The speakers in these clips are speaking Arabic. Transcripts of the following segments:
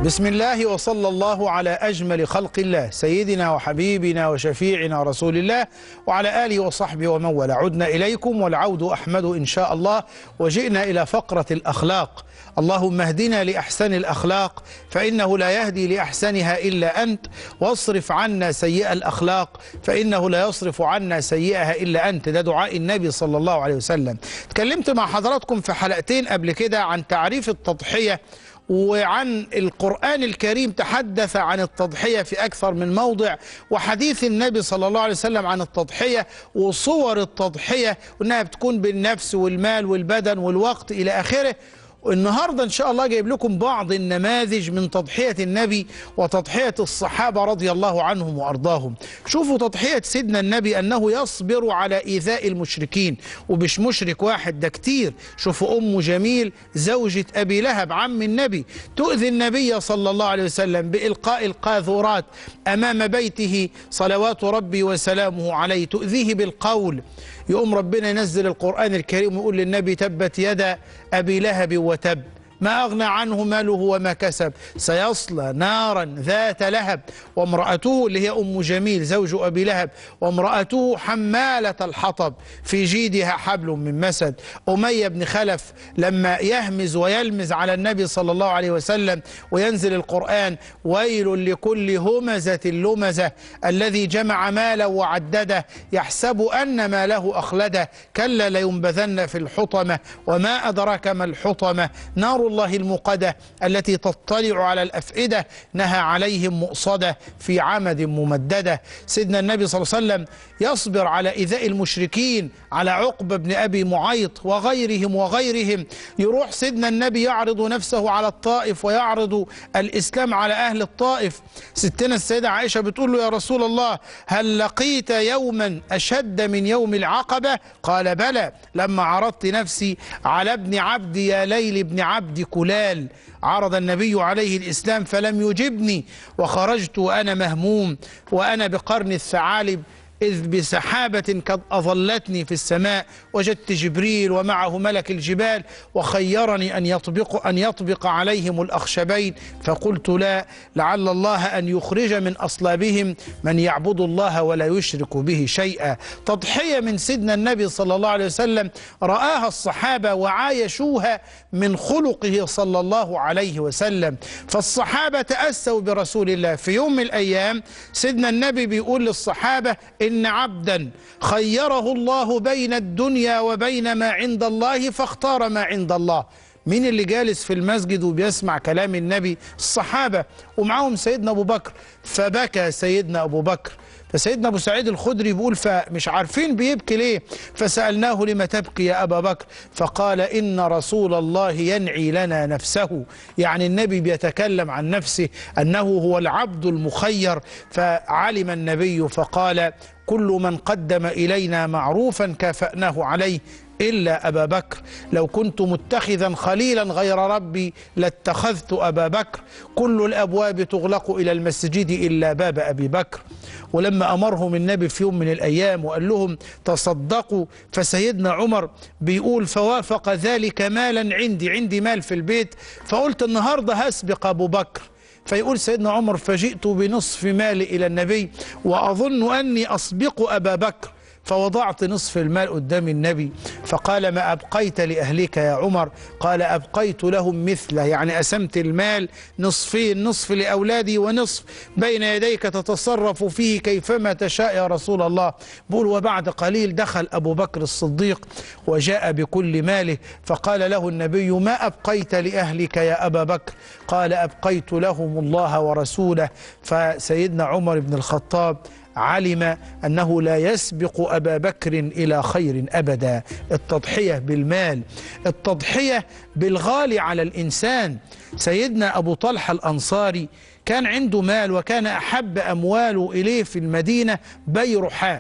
بسم الله وصلى الله على أجمل خلق الله سيدنا وحبيبنا وشفيعنا رسول الله وعلى آله وصحبه ومن والاه. عدنا إليكم والعود أحمد إن شاء الله، وجئنا إلى فقرة الأخلاق. اللهم اهدنا لأحسن الأخلاق فإنه لا يهدي لأحسنها إلا أنت، واصرف عنا سيئة الأخلاق فإنه لا يصرف عنا سيئها إلا أنت. ده دعاء النبي صلى الله عليه وسلم. اتكلمت مع حضراتكم في حلقتين قبل كده عن تعريف التضحية، وعن القرآن الكريم تحدث عن التضحية في أكثر من موضع، وحديث النبي صلى الله عليه وسلم عن التضحية وصور التضحية، وأنها بتكون بالنفس والمال والبدن والوقت إلى آخره. النهاردة إن شاء الله جايب لكم بعض النماذج من تضحية النبي وتضحية الصحابة رضي الله عنهم وأرضاهم. شوفوا تضحية سيدنا النبي أنه يصبر على إيذاء المشركين، ومش مشرك واحد، ده كتير. شوفوا أم جميل زوجة أبي لهب عم النبي تؤذي النبي صلى الله عليه وسلم بإلقاء القاذورات أمام بيته صلوات ربي وسلامه عليه، تؤذيه بالقول. يقوم ربنا ينزل القرآن الكريم ويقول للنبي: تبت يدا أبي لهب وتب ما أغنى عنه ماله وما كسب سيصلى نارا ذات لهب وامرأته اللي هي أم جميل زوج أبي لهب وامرأته حمالة الحطب في جيدها حبل من مسد. أمية بن خلف لما يهمز ويلمز على النبي صلى الله عليه وسلم وينزل القرآن: ويل لكل همزة لمزة الذي جمع مالا وعدده يحسب أن ماله أخلده كلا لينبذن في الحطمة وما أدراك ما الحطمة نار الله المقدة التي تطلع على الأفئدة نهى عليهم مؤصدة في عمد ممددة. سيدنا النبي صلى الله عليه وسلم يصبر على إيذاء المشركين، على عقبة بن أبي معيط وغيرهم. يروح سيدنا النبي يعرض نفسه على الطائف ويعرض الإسلام على أهل الطائف. ستنا السيدة عائشة بتقول له: يا رسول الله هل لقيت يوما أشد من يوم العقبة؟ قال: بلى، لما عرضت نفسي على ابن عبد يا ليل ابن عبد كلال. عرض النبي عليه الإسلام فلم يجبني، وخرجت وأنا مهموم وأنا بقرن الثعالب، إذ بسحابة قد أظلتني في السماء وجدت جبريل ومعه ملك الجبال وخيرني أن يطبق عليهم الأخشبين، فقلت لا، لعل الله أن يخرج من أصلابهم من يعبد الله ولا يشرك به شيئا. تضحية من سيدنا النبي صلى الله عليه وسلم رآها الصحابة وعايشوها من خلقه صلى الله عليه وسلم. فالصحابة تأسوا برسول الله. في يوم من الأيام سيدنا النبي بيقول للصحابة: إن عبدا خيره الله بين الدنيا وبين ما عند الله فاختار ما عند الله. مين اللي جالس في المسجد وبيسمع كلام النبي؟ الصحابة، ومعهم سيدنا أبو بكر. فبكى سيدنا أبو بكر. فسيدنا أبو سعيد الخدري بيقول: فمش عارفين بيبكي ليه، فسألناه: لما تبكي يا أبا بكر؟ فقال: إن رسول الله ينعي لنا نفسه. يعني النبي بيتكلم عن نفسه أنه هو العبد المخير. فعلم النبي فقال: كل من قدم إلينا معروفا كافأناه عليه إلا أبا بكر. لو كنت متخذا خليلا غير ربي لاتخذت أبا بكر. كل الأبواب تغلق إلى المسجد إلا باب أبي بكر. ولما أمرهم النبي في يوم من الأيام وقال لهم: تصدقوا، فسيدنا عمر بيقول: فوافق ذلك مالا عندي مال في البيت، فقلت النهاردة هسبق أبو بكر. فيقول سيدنا عمر: فجئت بنصف مالي إلى النبي وأظن أني أسبق أبا بكر، فوضعت نصف المال قدام النبي. فقال: ما أبقيت لأهلك يا عمر؟ قال: أبقيت لهم مثله، يعني قسمت المال نصفين، نصف لأولادي ونصف بين يديك تتصرف فيه كيفما تشاء يا رسول الله. بقول: وبعد قليل دخل أبو بكر الصديق وجاء بكل ماله، فقال له النبي: ما أبقيت لأهلك يا أبا بكر؟ قال: أبقيت لهم الله ورسوله. فسيدنا عمر بن الخطاب علم أنه لا يسبق أبا بكر إلى خير أبدا. التضحية بالمال، التضحية بالغالي على الإنسان. سيدنا أبو طلحة الأنصاري كان عنده مال، وكان أحب أمواله إليه في المدينة بير حاء،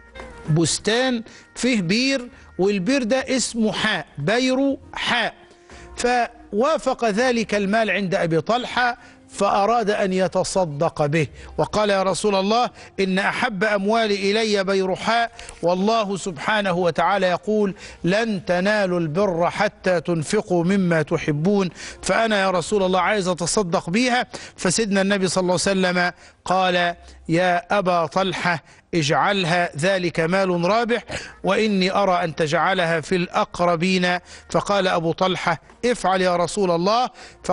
بستان فيه بير، والبير ده اسمه حاء، بير حاء. فوافق ذلك المال عند أبي طلحة، فأراد أن يتصدق به، وقال يا رسول الله إن أحب أموالي إلي بيرحاء، والله سبحانه وتعالى يقول لن تنالوا البر حتى تنفقوا مما تحبون، فأنا يا رسول الله عايز أتصدق بيها. فسيدنا النبي صلى الله عليه وسلم قال يا أبا طلحة اجعلها ذلك مال رابح، وإني أرى أن تجعلها في الأقربين. فقال أبو طلحة افعل يا رسول الله،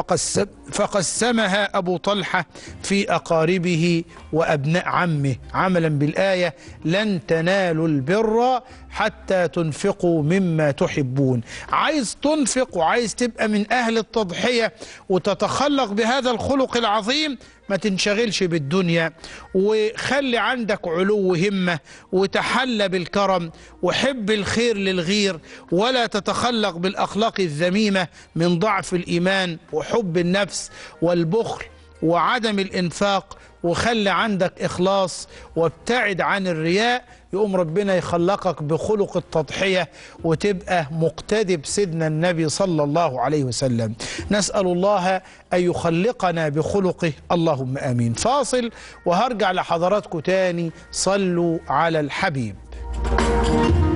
فقسمها أبو طلحة في أقاربه وأبناء عمه، عملا بالآية لن تنالوا البر حتى تنفقوا مما تحبون. عايز تنفق وعايز تبقى من أهل التضحية وتتخلق بهذا الخلق العظيم، ما تنشغلش بالدنيا، وخلي عندك علو همة، وتحلى بالكرم، وحب الخير للغير، ولا تتخلق بالأخلاق الذميمة من ضعف الإيمان وحب النفس والبخل وعدم الإنفاق، وخلي عندك إخلاص وابتعد عن الرياء. يقوم ربنا يخلقك بخلق التضحية وتبقى مقتدي بسيدنا النبي صلى الله عليه وسلم. نسأل الله أن يخلقنا بخلقه، اللهم آمين. فاصل وهرجع لحضراتكم تاني. صلوا على الحبيب.